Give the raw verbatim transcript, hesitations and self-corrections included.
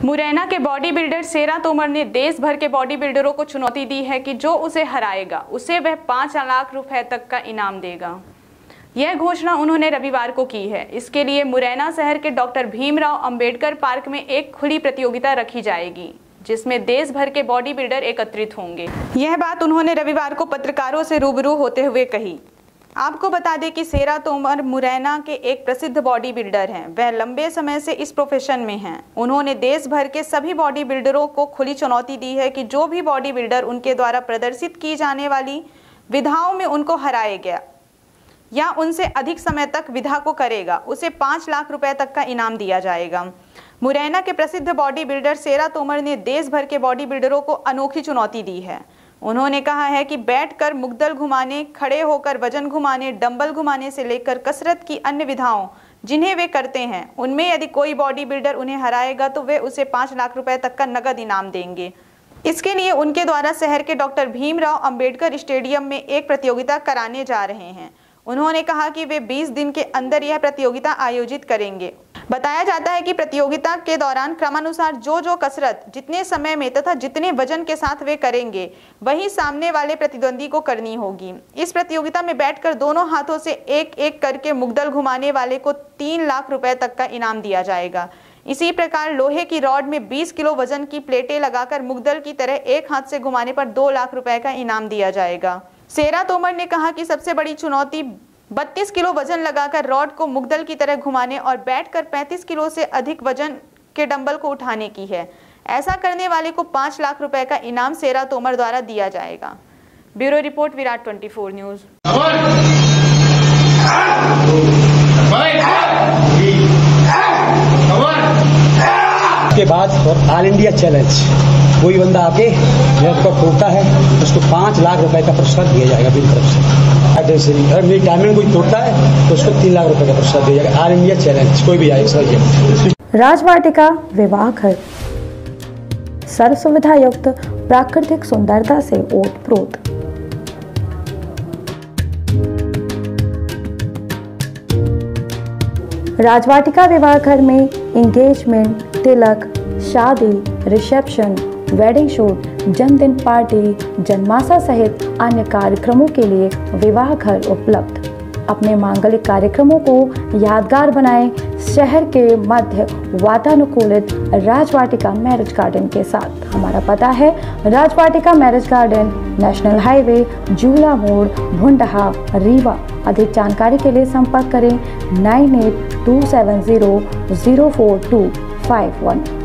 मुरैना के body builder शेरा तोमर ने देश भर के बॉडी बिल्डरों को चुनौती दी है कि जो उसे हराएगा उसे वह पाँच लाख रुपए तक का इनाम देगा। यह घोषणा उन्होंने रविवार को की है। इसके लिए मुरैना शहर के डॉक्टर भीमराव अंबेडकर पार्क में एक खुली प्रतियोगिता रखी जाएगी, जिसमें देश भर के बॉडी बिल्डर एकत्रित होंगे। यह बात उन्होंने रविवार को पत्रकारों से रूबरू होते हुए कही। आपको बता दें कि शेरा तोमर मुरैना के एक प्रसिद्ध बॉडी बिल्डर हैं। वह लंबे समय से इस प्रोफेशन में हैं। उन्होंने देश भर के सभी बॉडी बिल्डरों को खुली चुनौती दी है कि जो भी बॉडी बिल्डर उनके द्वारा प्रदर्शित की जाने वाली विधाओं में उनको हराएगा या उनसे अधिक समय तक विधा को करेगा, उसे पाँच लाख रुपए तक का इनाम दिया जाएगा। मुरैना के प्रसिद्ध बॉडी बिल्डर शेरा तोमर ने देश भर के बॉडी बिल्डरों को अनोखी चुनौती दी है। उन्होंने कहा है कि बैठकर मुग्दल घुमाने, खड़े होकर वजन घुमाने, डंबल घुमाने से लेकर कसरत की अन्य विधाओं जिन्हें वे करते हैं, उनमें यदि कोई बॉडी बिल्डर उन्हें हराएगा तो वे उसे पाँच लाख रुपए तक का नगद इनाम देंगे। इसके लिए उनके द्वारा शहर के डॉक्टर भीमराव अंबेडकर स्टेडियम में एक प्रतियोगिता कराने जा रहे हैं। उन्होंने कहा कि वे बीस दिन के अंदर यह प्रतियोगिता आयोजित करेंगे। बताया जाता है कि प्रतियोगिता के दौरान क्रमानुसार जो जो कसरत जितने समय में तथा जितने वजन के साथ वे करेंगे, वही सामने वाले प्रतिद्वंदी को करनी होगी। इस प्रतियोगिता में बैठकर दोनों हाथों से एक एक करके मुग्दल घुमाने वाले को तीन लाख रुपए तक का इनाम दिया जाएगा। इसी प्रकार लोहे की रॉड में बीस किलो वजन की प्लेटें लगाकर मुग्दल की तरह एक हाथ से घुमाने पर दो लाख रुपए का इनाम दिया जाएगा। शेरा तोमर ने कहा कि सबसे बड़ी चुनौती बत्तीस किलो वजन लगाकर रॉड को मुग्दल की तरह घुमाने और बैठकर पैंतीस किलो से अधिक वजन के डंबल को उठाने की है। ऐसा करने वाले को पाँच लाख रुपए का इनाम शेरा तोमर द्वारा दिया जाएगा। Bureau report, Virat twenty four news. के बाद और ऑल इंडिया चैलेंज कोई बंदा आके जब को तोड़ता है उसको पाँच लाख रुपए का पुरस्कार दिया जाएगा मेरी तरफ से। अगर मेरी टाइमिंग कोई तोड़ता है तो उसको तीन लाख रुपए का पुरस्कार दिया जाएगा। ऑल इंडिया चैलेंज कोई भी आए सही। राजवाटिका विवाह घर, सर्व सुविधा युक्त प्राकृतिक सुंदरता से ओतप्रोत। राजवाटिका विवाह घर में एंगेजमेंट, तिलक, शादी, रिसेप्शन, वेडिंग शूट, जन्मदिन पार्टी, जन्माशा सहित अन्य कार्यक्रमों के लिए विवाह घर उपलब्ध। अपने मांगलिक कार्यक्रमों को यादगार बनाएं शहर के मध्य वातानुकूलित राजवाटिका मैरिज गार्डन के साथ। हमारा पता है Rajvatika marriage garden, national highway, Jhula Mod, Bhundha, Rewa. अधिक जानकारी के लिए संपर्क करें nine eight two seven zero zero four two five one.